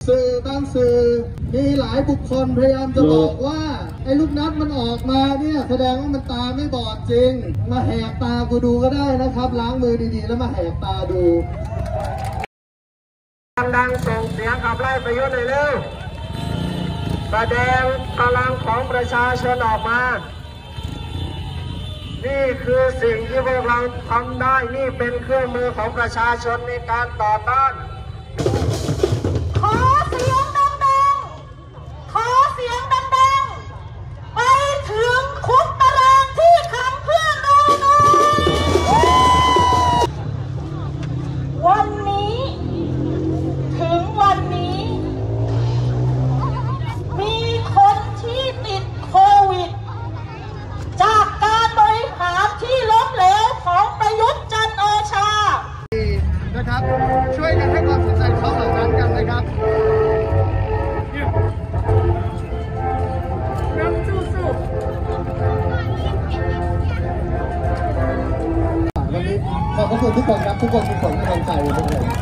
สื่อบางสื่อมีหลายบุคคลพยายามจะบอกว่าไอ้ลูกนัดมันออกมาเนี่ยแสดงว่ามันตาไม่บอดจริงมาแหกตากูดูก็ได้นะครับล้างมือดีๆแล้วมาแหกตาดูดังส่งเสียงขับไล่ประยุทธ์เลยเร็วแสดงพลังของประชาชนออกมานี่คือสิ่งที่พวกเราทำได้นี่เป็นเครื่องมือของประชาชนในการต่อต้านขอเสียงดังๆขอเสียงดังๆไปถึงคุกตารางที่ขังเพื่อนเราหน่อยวันนี้ถึงวันนี้มีคนที่ติดโควิดจากการบริหารที่ล้มเหลวของประยุทธ์จันทร์โอชานะครับช่วยกันให้ความสนใจเขาเหล่านั้นกันนะครับน้ำสู้วันนี้ขอบคุณทุกคนครับทุกคนมีผลกำลังใจทุกคน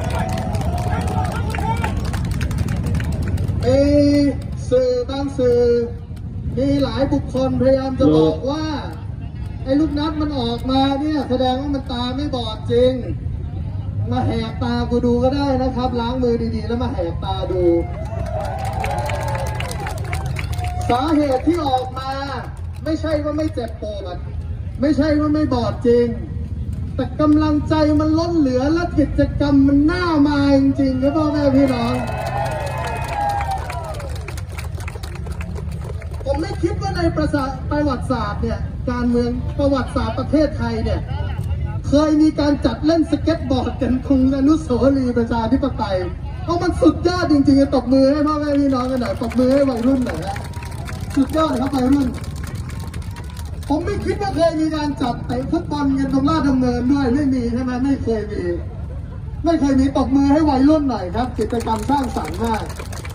สื่อบางสื่อมีหลายบุคคลพยายามจะบอกว่าไอ้ลูกนัดมันออกมาเนี่ยแสดงว่ามันตาไม่บอดจริงมาแหกตากูดูก็ได้นะครับล้างมือดีๆแล้วมาแหกตาดูสาเหตุที่ออกมาไม่ใช่ว่าไม่เจ็บปวดไม่ใช่ว่าไม่บอดจริงแต่กำลังใจมันล้นเหลือและกิจกรรมมันน่ามาจริงๆครับพ่อแม่พี่น้องผมไม่คิดว่าในประวัติศาสตร์เนี่ยการเมืองประวัติศาสตร์ประเทศไทยเนี่ยเคยมีการจัดเล่นสเก็ตบอร์ดกันตรงอนุสาวรีย์ประชาธิปไตยเพราะมันสุดยอดจริงๆตบมือให้พ่อแม่พี่น้องกันหน่อยตบมือให้วัยรุ่นหน่อยนะสุดยอดครับวัยรุ่นผมไม่คิดว่าเคยมีการจัดเตะฟุตบอลกันตรงลาดดำเนินด้วยไม่มีใช่ไหมไม่เคยมีตบมือให้วัยรุ่นหน่อยครับกิจกรรมสร้างสรรค์มาก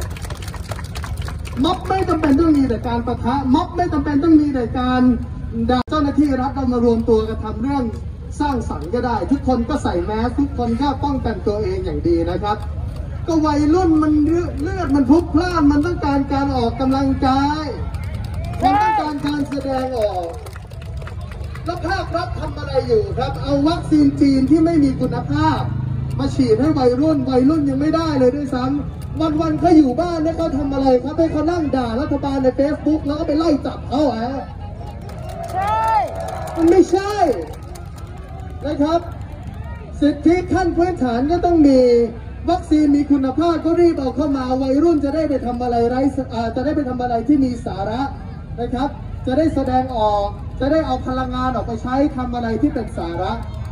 ม็อบไม่จำเป็นต้องมีแต่การปะทะม็อบไม่จำเป็นต้องมีแต่การเจ้าหน้าที่รัฐเอามารวมตัวกันทำเรื่องสร้างสรรค์ก็ได้ทุกคนก็ใส่แมสทุกคนก็ป้องกันตัวเองอย่างดีนะครับก็วัยรุ่นมันเลือดมันพลุกพล่านมันต้องการการออกกำลังกายมันต้องการการแสดงออกแล้วภาครัฐทำอะไรอยู่ครับเอาวัคซีนจีนที่ไม่มีคุณภาพมาฉีดให้วัยรุ่นยังไม่ได้เลยด้วยซ้ำวันเขาอยู่บ้านแล้วเขาทำอะไรครับให้เขานั่งด่ารัฐบาลใน Facebook แล้วก็ไปไล่จับเขาใช่มันไม่ใช่นะครับสิทธิขั้นพื้นฐานก็ต้องมีวัคซีนมีคุณภาพก็รีบเอาเข้ามาวัยรุ่นจะได้ไปทำอะไรจะได้ไปทำอะไรที่มีสาระนะครับจะได้แสดงออกจะได้เอาพลังงานออกไปใช้ทำอะไรที่เป็นสาระ